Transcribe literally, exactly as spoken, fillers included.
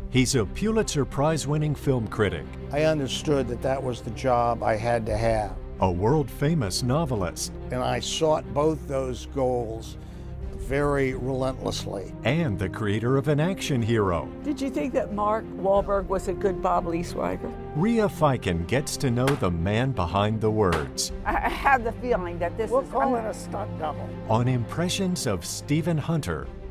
He's a Pulitzer Prize-winning film critic, I understood that that was the job I had to have, a world-famous novelist, and I sought both those goals very relentlessly. and the creator of an action hero. Did you think that Mark Wahlberg was a good Bob Leeswager? Rhea gets to know the man behind the words I I have the feeling that this We'll is... call it a stunt double. on Impressions of Stephen Hunter,